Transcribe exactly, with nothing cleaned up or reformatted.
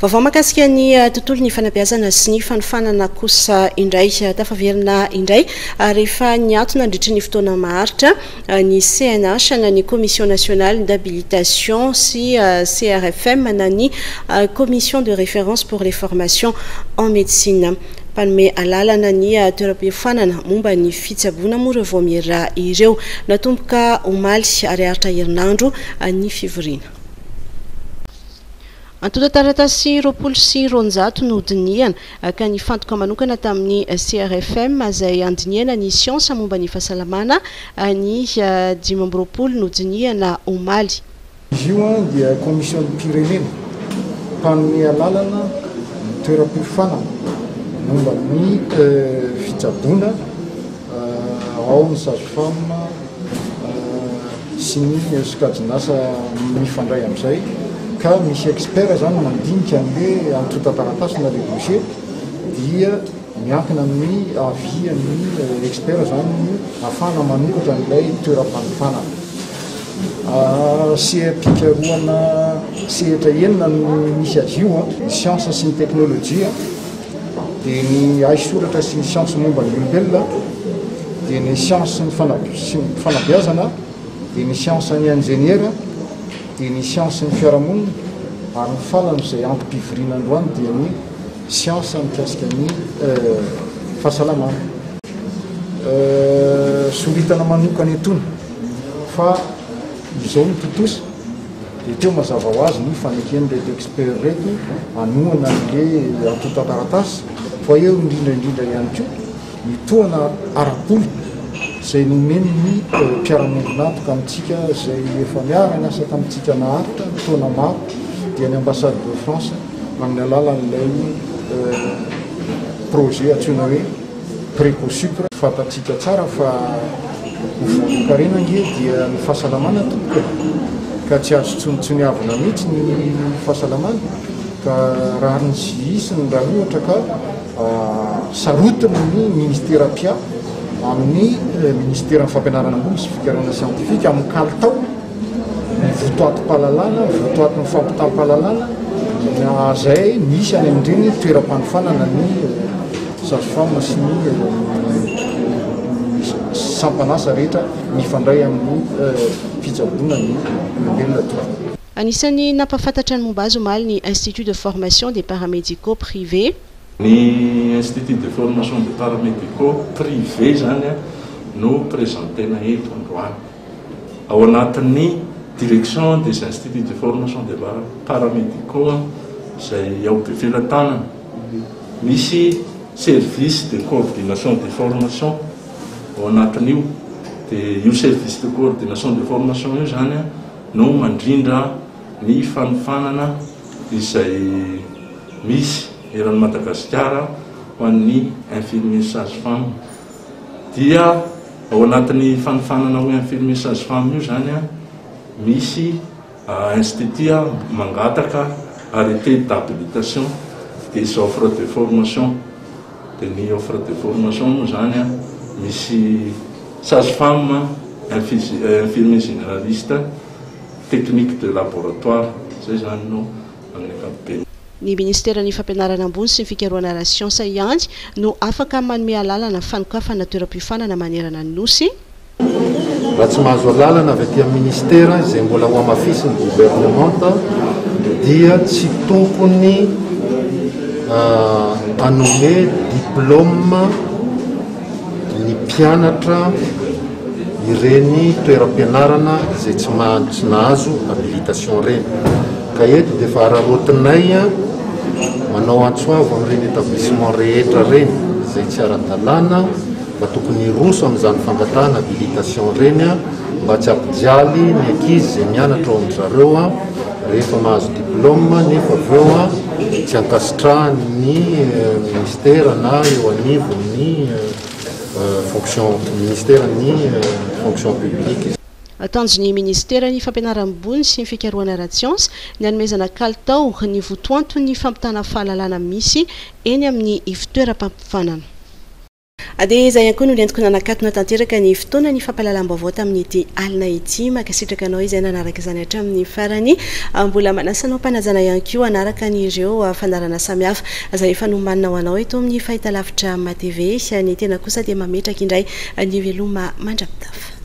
Vaovao mahakasika ny tontolo ny fanabeazana sy ny fanofanana kosa indray tafaverina indray rehefa niatona nandritra ny fotoana maharitra ny C N H na ny Commission nationale d'habilitation sy C R F M na ny Commission de référence pour les formations en médecine. Panome alalana ny toeram-pifanana momba ny fitsaboana moa ireo vao miera ireo natomboka omaly ary aritra herinandro ny fivoriana. Antoda taratasy roapolo sy roanjato no diniana ka ny fantoka manokana tamin'ny C R F M izay andiniana ny siansa momba ny fahasalamana ny dimy amby roapolo no diniana omaly. Izy io dia commission pirenena panome alalana toeram-pifanana momba ny fitsaboana ao ny sage-femme sy ny sokajinasa mifandray amin'izay ka misy expert zany mandinika hoe antota taratasy na le dossier dia miankina amin'ny avian'ny expert zany afana manokatra n'ilay toeram-panofanana. Seham-pikaroana sehatra enina no misy azy io ny siansa sy ny teknôlôjia, dia ny aisoratra sy ny siansa momba ny olombelona, dia ny siansa sy ny fanabeazana, dia ny siansa ny ingéniera, dia ny siansa ny fiarahamonina, ary ny farany izay ampim-pivoriana androany dia ny siansa mikasika ny fahasalamana. Soritana manokana etony fa izao ny totosa dia teo mazava ho azy ny faneken'ilay expert reto anoana n'le antota taratasy fa eo indrindraindrindra ihany koa mitohana ara-polo izay nomeny ny mpiara-monina antoka amintsika izay efa miarana asa tamintsika naharitra taona maro dia ny ambassade de France amin'ny alalan'ilay projet antsoina hoe précosupre. Fantatsika tsara fa karenange dia ny fahasalamana tokoka ka tsy azo tsonitsoniavana mihitsy ny fahasalamana ka raha nisy isiny raha ohatra ka sarotiny ny ministera pia amin'ny ministera ny fampianarana ambony sy fikarana scientifique amin'ny kalitao ny votoatim-pahalalana votoatin'ny fampitam-pahalalana zay misy any amin'ireny toeram-panofanana ny sage-femme sy ny sampanasa rehetra mifandray amin'ny fitsaboana ny olombelona toa. Anisany nampafantatra ny momba azy omaly ny Institut de formation des paramédicaux privés. Ny Institut de formation des paramédicaux privés zany no présentena eto androany ao anatin'ny direction des instituts de formation des paramédicaux izay ao be felan-tanana misy service de coordination de formation ao anatin'io dia io service de coordination de formation io zany no mandrindra ny fanofanana izay misy eran'ny Madagasikara ho an'ny infirmier sage-femme. Dia ao anatin'ny fanofanana hoe infirmier sage-femme io zany misy institut mangataka arrêté d'habilitation des offres de formation. Dia ny offre de formation moa zany misy sage-femme, infirmier généraliste, technique de laboratoire, zay zany no amin'ny ankapobeny. Ny ministera ny fampianarana ambony sy ny fikarohana ara siansa ihany no afaka manome alalana fanokafana toeram-pifanana manerana ny nosy. Raha tsy mahazo alalana avy aty amin'ny ministera izay mbola ho amafisy ny gouvernemanta dia tsy tokony anome diplôme ny mpianatra ireny toeram-pianarana izay tsy tsy nahazo habilitation reny. Ka eto dia efa ararotinay manao antsoavo amin'ireny établissement rehetra reny izay tsy ara-dalàna mba tokony roso amin'izany fangatahana habilitation reny mba tsy ampijaly ny ankizy izay mianatra ao amin'izareo rehefa mahazo diplôme nefa avy eo tsy ankasitrahan'ny ministera na eo anivon'ny fonction ministera ny fonction publique. Tanjon'ny ministera ny fampianarana ambony sy ny fikarohana ara siansa ny anomezana kalitao ny votoanto ny fampitana fahalalana misy eny amin'ny ivitoeram-pampifanana. dia izay ihany koa no lentiko nanakatona tanteraka ny fotoana ny fampahalalam-baovao tamin'ity alina ity makasitraka anao izay nanaraka izany hatramin'ny farany mbola manasanao mpanajana ihany koa anaraka an'ireo fandarana samihafa izay efa nombanina ho anao eto amin'ny fahitalavitra matv ny tena kosa dia mametraka indray ny veloma mandrapitafa.